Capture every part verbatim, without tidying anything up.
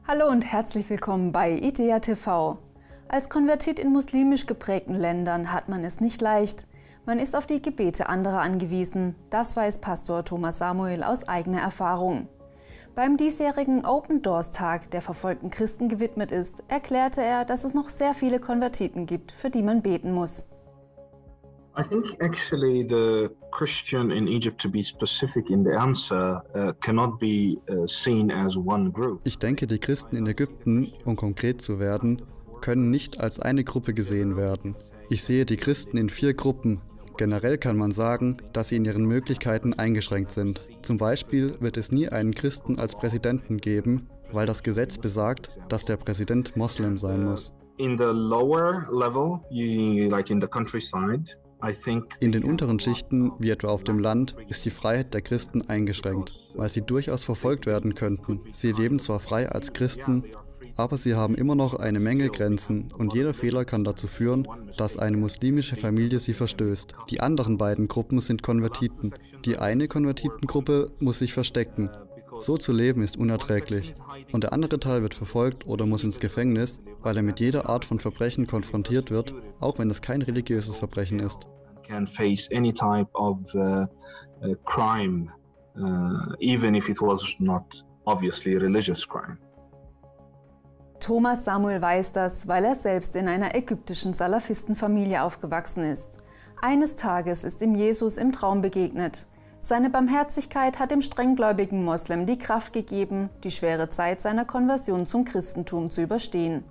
Hallo und herzlich willkommen bei IDEA T V. Als Konvertit in muslimisch geprägten Ländern hat man es nicht leicht. Man ist auf die Gebete anderer angewiesen. Das weiß Pastor Thomas Samuel aus eigener Erfahrung. Beim diesjährigen Open Doors Tag, der verfolgten Christen gewidmet ist, erklärte er, dass es noch sehr viele Konvertiten gibt, für die man beten muss. I think actually the Christian in Egypt, to be specific in the answer, uh, cannot be uh, seen as one group. Ich denke, die Christen in Ägypten, um konkret zu werden, können nicht als eine Gruppe gesehen werden. Ich sehe die Christen in vier Gruppen. Generell kann man sagen, dass sie in ihren Möglichkeiten eingeschränkt sind. Zum Beispiel wird es nie einen Christen als Präsidenten geben, weil das Gesetz besagt, dass der Präsident Moslem sein muss. In the lower level, you, like in the countryside, I think In den unteren Schichten, wie etwa auf dem Land, ist die Freiheit der Christen eingeschränkt, weil sie durchaus verfolgt werden könnten. Sie leben zwar frei als Christen, aber sie haben immer noch eine Menge Grenzen und jeder Fehler kann dazu führen, dass eine muslimische Familie sie verstößt. Die anderen beiden Gruppen sind Konvertiten. Die eine Konvertitengruppe muss sich verstecken. So zu leben ist unerträglich. Und der andere Teil wird verfolgt oder muss ins Gefängnis, weil er mit jeder Art von Verbrechen konfrontiert wird, auch wenn es kein religiöses Verbrechen ist. can face any type of uh, uh, crime, uh, even if it was not obviously a religious crime. Thomas Samuel weiß das, weil er selbst in einer ägyptischen Salafistenfamilie aufgewachsen ist. Eines Tages ist ihm Jesus im Traum begegnet. Seine Barmherzigkeit hat dem strenggläubigen Moslem die Kraft gegeben, die schwere Zeit seiner Konversion zum Christentum zu überstehen.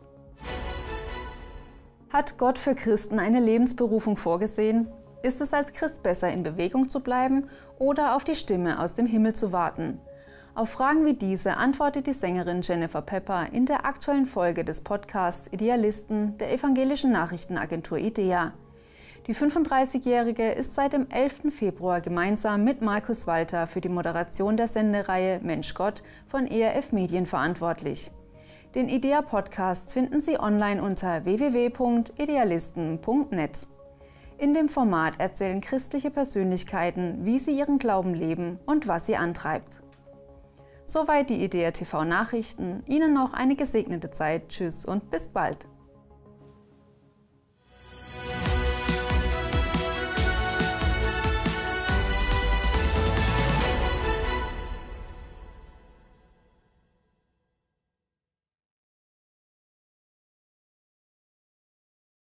Hat Gott für Christen eine Lebensberufung vorgesehen? Ist es als Christ besser, in Bewegung zu bleiben oder auf die Stimme aus dem Himmel zu warten? Auf Fragen wie diese antwortet die Sängerin Jennifer Pepper in der aktuellen Folge des Podcasts Idealisten der evangelischen Nachrichtenagentur IDEA. Die fünfunddreißigjährige ist seit dem elften Februar gemeinsam mit Markus Walter für die Moderation der Sendereihe Mensch Gott von E R F Medien verantwortlich. Den IDEA-Podcast finden Sie online unter w w w punkt idealisten punkt net. In dem Format erzählen christliche Persönlichkeiten, wie sie ihren Glauben leben und was sie antreibt. Soweit die IDEA T V Nachrichten. Ihnen noch eine gesegnete Zeit. Tschüss und bis bald.